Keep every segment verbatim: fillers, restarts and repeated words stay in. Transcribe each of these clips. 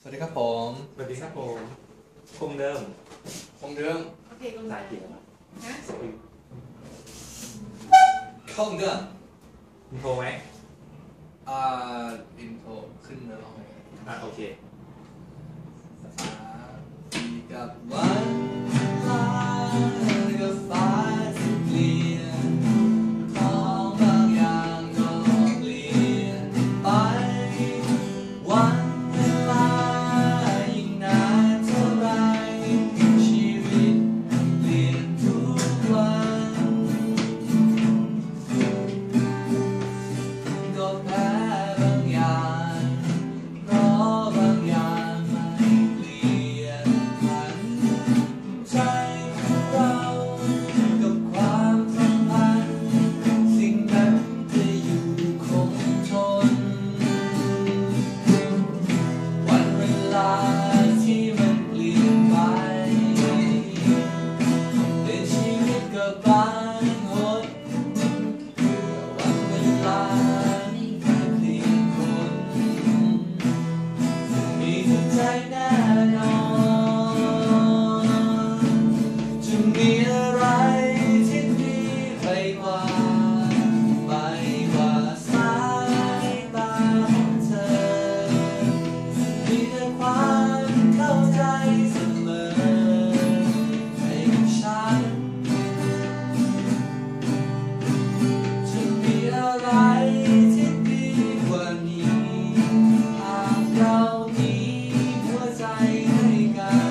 วัสดีครับผมสวัสดีครับผมคงเดิมคงเดิมโอเคลงสามายเกี่ยวนะฮะคงเดิมอินโทรไหมอ่าอินโทรขึ้นมาลองเลยอ่ะโอเคสามสี่กับวันลากับฟ้าที่เปลี่ยนของบางอย่างก็เปลี่ยนไปวันเวลายิ่งนานเท่าไรชีวิตเปลี่ยนทุกวันก็แพ้บางอย่างเพราะบางอย่างไม่เปลี่ยนผันใจของเรากับความสัมพันธ์สิ่งนั้นจะอยู่คงทนวันเวลาที่มันเปลี่ยนไปในชีวิตก็บางหนวันเวลาที่เปลี่ยนคนมีทุกใจแน่นอนจะมีอะไรที่ดีไปกว่าไปกว่าสายตาของเธอมีแต่ความเข้าใจเสมอให้กับฉันจะมีอะไรที่ดีกว่านี้หากเรามีหัวใจให้กัน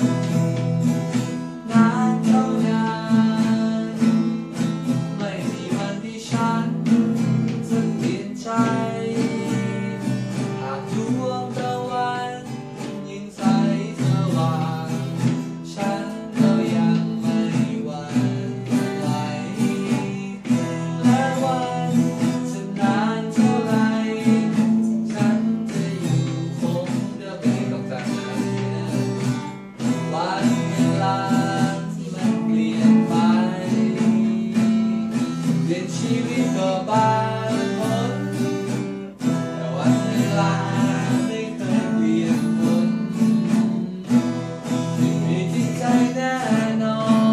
นานเท่านานไม่มีวันที่ฉันจะเปลี่ยนใจหากดวงตะวันยิ่งใสสว่างฉันก็ยังไม่หวั่นไหวและวันจะนานเท่าไรฉันจะอยู่คงเดิมไปกับแต่วันเวลาที่มันเปลี่ยนไปเปลี่ยนชีวิตก็บางคนแต่วันเวลาไม่เคยเปลี่ยนคนไม่มีที่ใจแน่น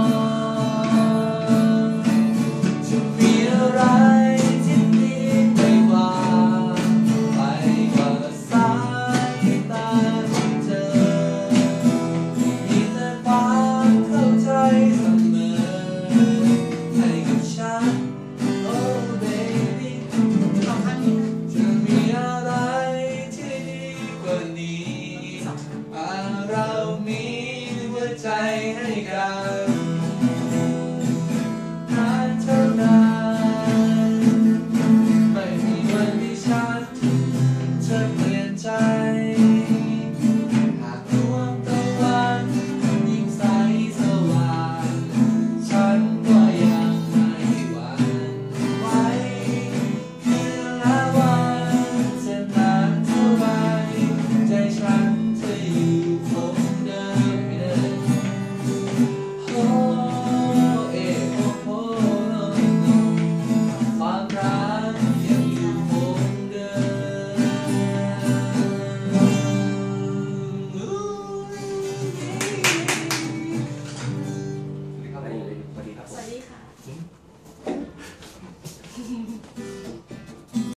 อนจะมีอะไรที่ดีไปกว่าไปกว่าสายตาของเธอมีแต่ความเข้าใจเสมอให้กับฉัน Oh baby ลองข้างนี้นะจะมีอะไรที่ดีกว่านี้หากเรามีหัวใจให้กันนานเท่านานไม่มีวันที่ฉันจะเปลี่ยนใจ